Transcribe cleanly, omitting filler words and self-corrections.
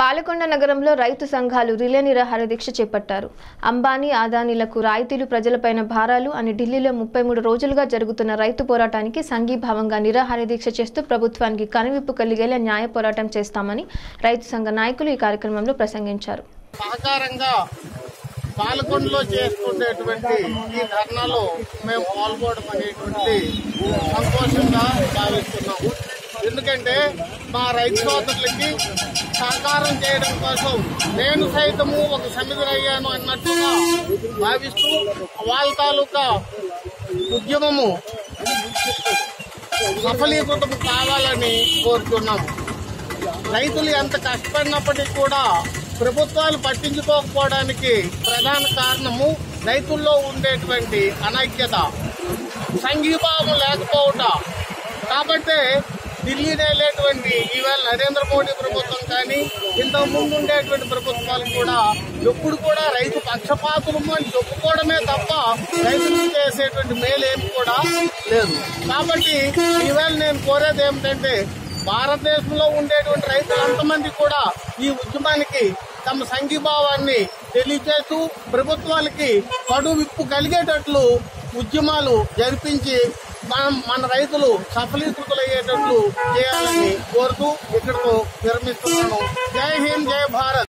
పాలకొండ నగరంలో రైతు సంఘాలు రిలే నిరాహార దీక్ష చేపట్టారు. అంబానీ, అదానీలకు రాయితీలు, ప్రజలపైన భారాలు అని ఢిల్లీలో 33 రోజులుగా జరుగుతున్న రైతు పోరాటానికి సంఘీభావంగా నిరాహార దీక్ష చేస్తూ ప్రభుత్వానికి కనువిప్పు కలిగేలా న్యాయ పోరాటం చేస్తామని రైతు సంఘ నాయకులు ఈ కార్యక్రమంలో ప్రసంగించారు. సహకారంగా పాలకొండలో చేసుకునేటువంటి ఈ ధర్నాలో మేము పాల్గొనడం అనేటువంటి సంతోషంగా భావిస్తున్నాము. ఎందుకంటే మా రైతు సోదరులకి సహకారం చేయడం కోసం నేను సైతము ఒక సమిధులయ్యాను అన్నట్టుగా భావిస్తూ వాళ్ళ తాలూకా ఉద్యమము సఫలీకృతం కావాలని కోరుతున్నాము. రైతులు ఎంత కష్టపడినప్పటికీ కూడా ప్రభుత్వాలు పట్టించుకోకపోవడానికి ప్రధాన కారణము రైతుల్లో ఉండేటువంటి అనైక్యత, సంఘీభావం లేకపోవటం. కాబట్టి ఢిల్లీలో వెళ్ళేటువంటి ఈవేళ నరేంద్ర మోడీ ప్రభుత్వం కానీ ఇంతకు ముందు ఉండేటువంటి ప్రభుత్వాలు కూడా ఎప్పుడు కూడా రైతు పక్షపాతులము అని చెప్పుకోవడమే తప్ప రైతులకు చేసేటువంటి మేలేమి కూడా లేదు. కాబట్టి ఈవేళ నేను కోరేది ఏమిటంటే భారతదేశంలో ఉండేటువంటి రైతులంతమంది కూడా ఈ ఉద్యమానికి తమ సంఘీభావాన్ని తెలియజేస్తూ ప్రభుత్వాలకి కడు విప్పు కలిగేటట్లు ఉద్యమాలు జరిపించి మన రైతులు సఫలీకృతులయ్యేటట్లు చేయాలని కోరుతూ ఇక్కడకు విరమిస్తున్నాను. జై హింద్, జై భారత్.